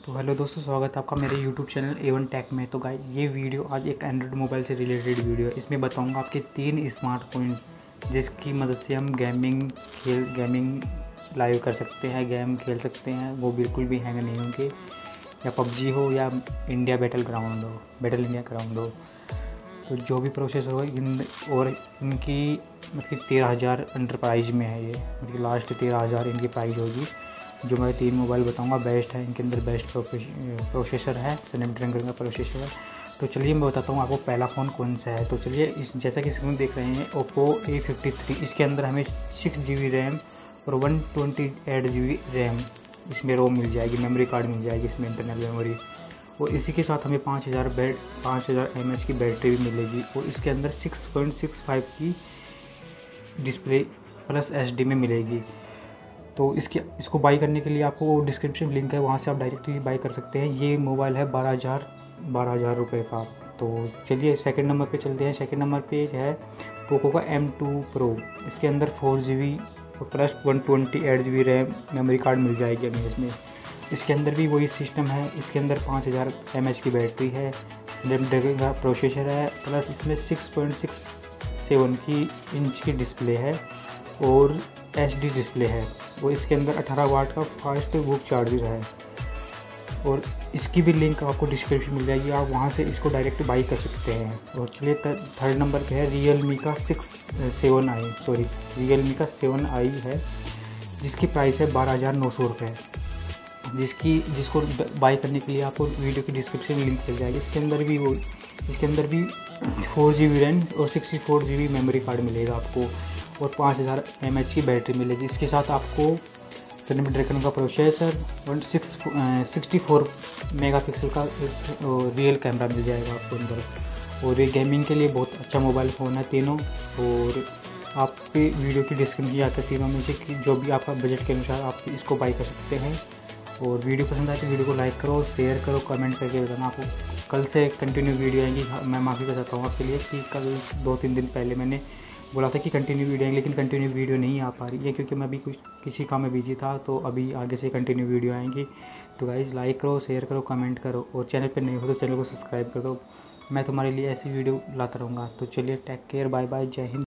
तो हेलो दोस्तों, स्वागत है आपका मेरे यूट्यूब चैनल A1 टेक में। तो गाइस, ये वीडियो आज एक एंड्रॉयड मोबाइल से रिलेटेड वीडियो है। इसमें बताऊंगा आपके 3 स्मार्टफोन जिसकी मदद से हम गेमिंग लाइव कर सकते हैं, गेम खेल सकते हैं। वो बिल्कुल भी हैंग नहीं होंगे, या पबजी हो या बैटल इंडिया ग्राउंड हो। तो जो भी प्रोसेसर हो इनकी मतलब 13,000 अंडर प्राइस में है। ये मतलब लास्ट 13,000 इनकी प्राइस होगी। जो मैं 3 मोबाइल बताऊंगा बेस्ट है, इनके अंदर बेस्ट प्रोसेसर है, स्नैपड्रैगन का प्रोसेसर है। तो चलिए मैं बताता हूँ आपको पहला फ़ोन कौन सा है। तो चलिए जैसा कि स्क्रीन देख रहे हैं OppO A53। इसके अंदर हमें 6GB रैम और 128GB रैम इसमें रोम मिल जाएगी, मेमोरी कार्ड मिल जाएगी इसमें, इंटरनल मेमोरी। और इसी के साथ हमें 5000 mAh की बैटरी भी मिलेगी। और इसके अंदर 6.65 की डिस्प्ले प्लस HD में मिलेगी। तो इसको बाई करने के लिए आपको डिस्क्रिप्शन लिंक है, वहाँ से आप डायरेक्टली बाई कर सकते हैं। ये मोबाइल है 12,000 रुपये का। तो चलिए सेकंड नंबर पे चलते हैं। सेकंड नंबर पे है पोको का M2 Pro। इसके अंदर 4GB plus 128GB RAM memory card मिल जाएगी हमें इसमें। इसके अंदर भी वही सिस्टम है। इसके अंदर 5000 mAh की बैटरी है, स्नैपड्रैगन का प्रोसेसर है, प्लस इसमें 6.67 इंच की डिस्प्ले है और HD डिस्प्ले है। और इसके अंदर 18 वाट का फास्ट बुक चार्जर है। और इसकी भी लिंक आपको डिस्क्रिप्शन मिल जाएगी, आप वहां से इसको डायरेक्ट बाई कर सकते हैं। और चलिए थर्ड नंबर पे है Realme का 7i है, जिसकी प्राइस है 12,900 रुपये। जिसको बाई करने के लिए आपको वीडियो की डिस्क्रिप्शन में लिंक मिल जाएगी। इसके अंदर भी 4GB रैम और 64GB मेमोरी कार्ड मिलेगा आपको, और 5000 mAh की बैटरी मिलेगी। इसके साथ आपको स्नैपड्रैगन का प्रोसेसर और 64 मेगापिक्सल का रियल कैमरा मिल जाएगा आपको अंदर। और ये गेमिंग के लिए बहुत अच्छा मोबाइल फ़ोन है तीनों। और आप वीडियो की डिस्क्रिप्शन में आता है तीनों में से कि जो भी आपका बजट के अनुसार आप इसको बाई कर सकते हैं। और वीडियो पसंद आए तो वीडियो को लाइक करो, शेयर करो, कमेंट करके बताना। आपको कल से कंटिन्यू वीडियो आएंगी। मैं माफ़ी चाहता हूँ आपके लिए कि कल 2-3 दिन पहले मैंने बोला था कि कंटिन्यू वीडियो आएंगी, लेकिन कंटिन्यू वीडियो नहीं आ पा रही है क्योंकि मैं अभी किसी काम में बिजी था। तो अभी आगे से कंटिन्यू वीडियो आएंगी। तो गाइज़ लाइक करो, शेयर करो, कमेंट करो, और चैनल पर नहीं हो तो चैनल को सब्सक्राइब कर दो। मैं तुम्हारे लिए ऐसी वीडियो लाता रहूँगा। तो चलिए टेक केयर, बाय बाय, जय हिंद।